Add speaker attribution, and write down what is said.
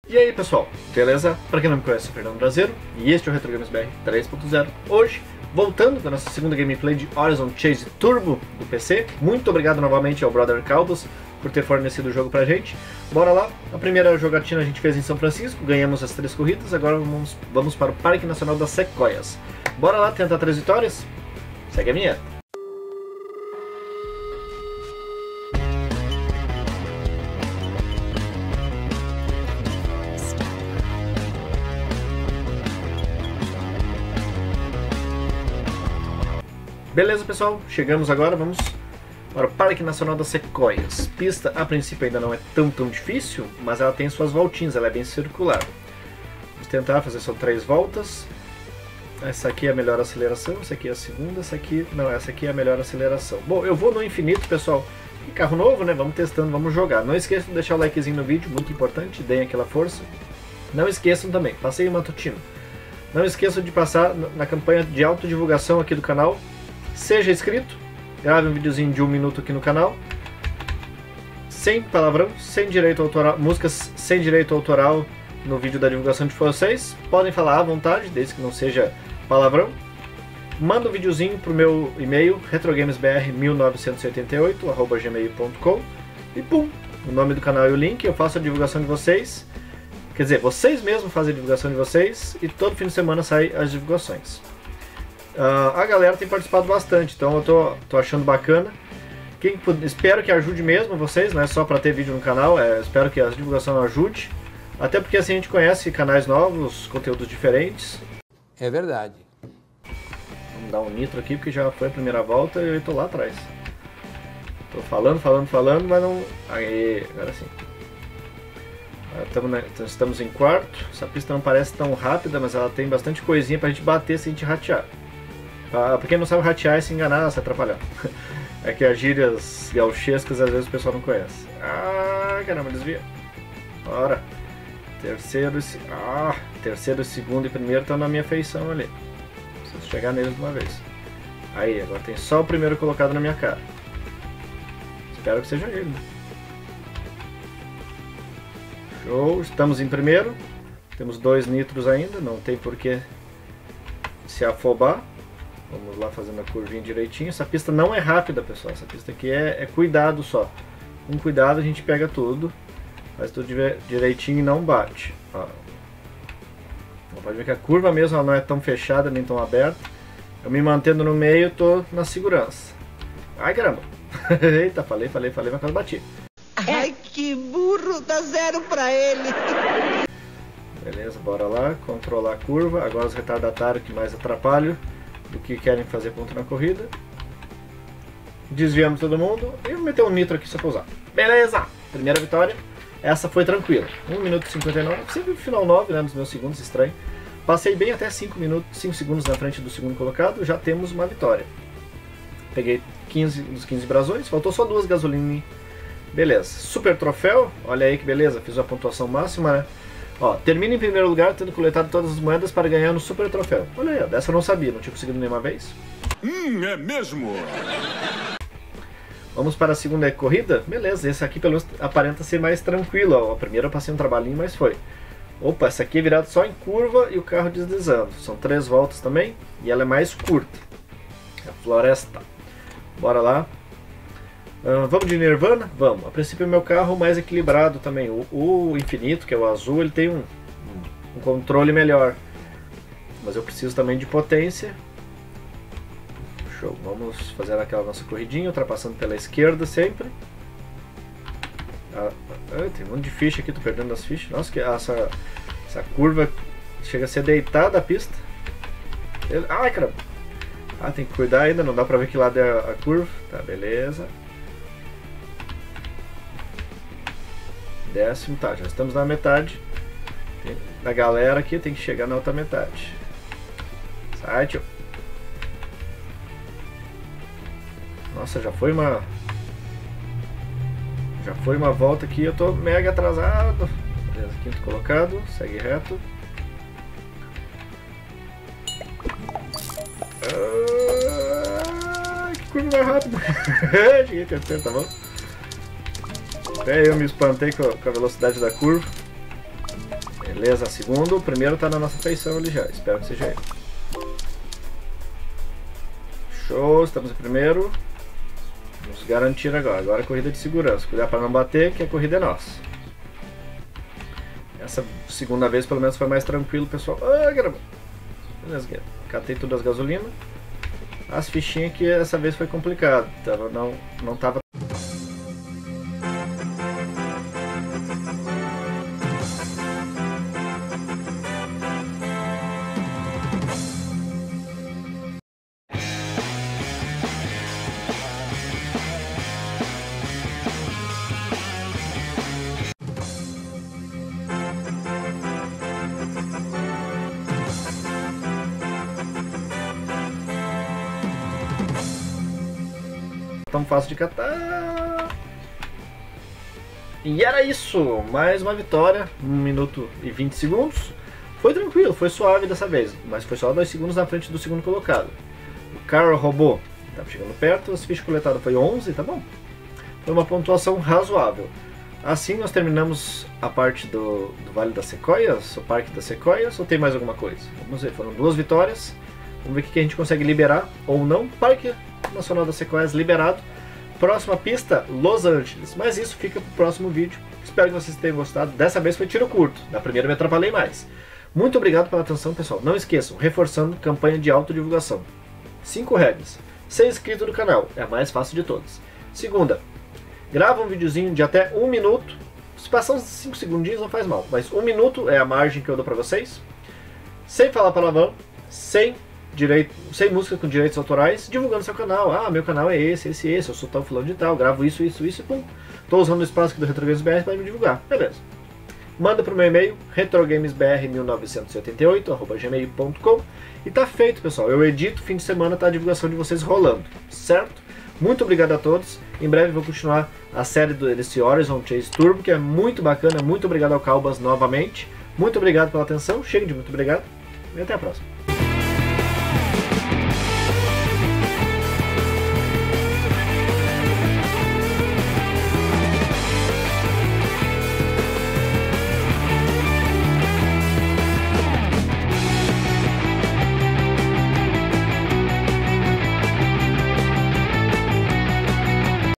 Speaker 1: E aí pessoal, beleza? Pra quem não me conhece, eu sou o Fernando Brasileiro e este é o Retro Games BR 3.0. Hoje, voltando da nossa segunda gameplay de Horizon Chase Turbo do PC. Muito obrigado novamente ao Brother Caldos por ter fornecido o jogo pra gente. Bora lá, a primeira jogatina a gente fez em São Francisco, ganhamos as 3 corridas, agora vamos para o Parque Nacional das Sequoias. Bora lá tentar 3 vitórias? Segue a vinheta. Beleza pessoal, chegamos agora, vamos para o Parque Nacional das Sequoias. Pista a princípio ainda não é tão difícil, mas ela tem suas voltinhas, ela é bem circular. Vamos tentar fazer só 3 voltas. Essa aqui é a melhor aceleração, essa aqui é a segunda, essa aqui é a melhor aceleração. Bom, eu vou no infinito pessoal, e carro novo né, vamos testando, vamos jogar. Não esqueçam de deixar o likezinho no vídeo, muito importante, deem aquela força. Não esqueçam também, passeio matutino. Não esqueçam de passar na campanha de autodivulgação aqui do canal. Seja inscrito, grave um videozinho de 1 minuto aqui no canal, sem palavrão, sem direito autoral, músicas sem direito autoral no vídeo da divulgação de vocês. Podem falar à vontade, desde que não seja palavrão. Manda um videozinho pro meu e-mail, retrogamesbr1988@gmail.com e pum, o nome do canal e o link, eu faço a divulgação de vocês. Quer dizer, vocês mesmos fazem a divulgação de vocês e todo fim de semana saem as divulgações. A galera tem participado bastante, então eu tô achando bacana. Espero que ajude mesmo vocês, não é só para ter vídeo no canal, espero que a divulgação ajude. Até porque assim a gente conhece canais novos, conteúdos diferentes.
Speaker 2: É verdade.
Speaker 1: Vamos dar um nitro aqui porque já foi a primeira volta e eu tô lá atrás. Tô falando, mas não... Aí, agora sim. Estamos em quarto. Essa pista não parece tão rápida, mas ela tem bastante coisinha pra gente bater sem a gente ratear. Pra quem não sabe, ratear é se enganar, se atrapalhar. É que as gírias gauchescas às vezes o pessoal não conhece. Ah, caramba, desvia. Bora. Terceiro e segundo e primeiro estão na minha feição ali. Preciso chegar neles de uma vez. Aí, agora tem só o primeiro colocado na minha cara. Espero que seja ele. Show, estamos em primeiro. Temos 2 nitros ainda, não tem por que se afobar. Vamos lá fazendo a curvinha direitinho. Essa pista não é rápida, pessoal. Essa pista aqui é cuidado só. Com cuidado a gente pega tudo. Faz tudo direitinho e não bate. Ó. Pode ver que a curva mesmo ela não é tão fechada nem tão aberta. Eu me mantendo no meio, tô na segurança. Ai caramba! Eita, falei, mas quase bati.
Speaker 3: Ai que burro, dá 0 pra ele.
Speaker 1: Beleza, bora lá, controlar a curva. Agora os retardatários que mais atrapalham do que querem fazer ponto na corrida. Desviamos todo mundo e vou meter um nitro aqui só pra usar. Beleza! Primeira vitória. Essa foi tranquila. 1 minuto e 59, sempre no final 9, né, nos meus segundos, estranho. Passei bem até 5 segundos na frente do segundo colocado, já temos uma vitória. Peguei 15 dos 15 brasões, faltou só 2 gasolinas. Beleza, super troféu, olha aí que beleza, fiz a pontuação máxima, né? Ó, termina em primeiro lugar tendo coletado todas as moedas para ganhar no super troféu. Olha aí, ó, dessa eu não sabia, não tinha conseguido nenhuma vez.
Speaker 4: É mesmo?
Speaker 1: Vamos para a segunda corrida? Beleza, esse aqui pelo menos aparenta ser mais tranquilo, ó. A primeira eu passei um trabalhinho, mas foi. Opa, essa aqui é virada só em curva e o carro deslizando. São 3 voltas também e ela é mais curta. A floresta. Bora lá. Vamos de Nirvana? Vamos. A princípio o meu carro mais equilibrado também. O Infinito, que é o azul, ele tem um controle melhor. Mas eu preciso também de potência. Show. Vamos fazer aquela nossa corridinha, ultrapassando pela esquerda sempre. Tem um monte de ficha aqui, tô perdendo as fichas. Nossa, que essa curva chega a ser deitada a pista. Ai, caramba. Tem que cuidar ainda, não dá pra ver que lado é a curva. Tá, beleza. Décimo, tá, já estamos na metade. A galera aqui tem que chegar na outra metade. Sai, tio. Nossa, já foi uma volta aqui, eu tô mega atrasado. Beleza, quinto colocado, segue reto. Que curva mais rápida. Cheguei terceiro, tá bom? Até eu me espantei com a velocidade da curva. Beleza, segundo, o primeiro tá na nossa feição ali já, espero que seja ele. Show, estamos em primeiro. Vamos garantir agora a corrida de segurança. Cuidar para não bater, que a corrida é nossa. Essa segunda vez pelo menos foi mais tranquilo, pessoal. Ah, caramba. Beleza, catei todas as gasolinas. As fichinhas que essa vez foi complicado. Não tava. Tão fácil de catar. E era isso, mais uma vitória, 1 minuto e 20 segundos. Foi tranquilo, foi suave dessa vez, mas foi só 2 segundos na frente do segundo colocado. O Carro Robô estava chegando perto, as fichas coletadas foi 11, tá bom? Foi uma pontuação razoável. Assim nós terminamos a parte do Vale das Sequoias, o Parque das Sequoias, ou tem mais alguma coisa? Vamos ver, foram 2 vitórias. Vamos ver o que a gente consegue liberar ou não. Parque Nacional das Sequoias liberado. Próxima pista, Los Angeles. Mas isso fica pro próximo vídeo. Espero que vocês tenham gostado. Dessa vez foi tiro curto. Da primeira me atrapalhei mais. Muito obrigado pela atenção, pessoal. Não esqueçam, reforçando campanha de autodivulgação. 5 regras. Ser inscrito no canal. É a mais fácil de todas. Segunda, grava um videozinho de até 1 minuto. Se passar uns 5 segundinhos não faz mal. Mas 1 minuto é a margem que eu dou pra vocês. Sem falar palavrão. Sem música com direitos autorais, divulgando seu canal. Ah, meu canal é esse, eu sou tal fulano de tal, gravo isso e pum. Tô usando o espaço aqui do RetroGamesBR para me divulgar. Beleza. Manda pro meu e-mail, retrogamesbr1988@gmail.com e tá feito, pessoal. Eu edito, fim de semana tá a divulgação de vocês rolando, certo? Muito obrigado a todos. Em breve vou continuar a série desse Horizon Chase Turbo, que é muito bacana. Muito obrigado ao Calbas novamente. Muito obrigado pela atenção. Chega de muito obrigado e até a próxima.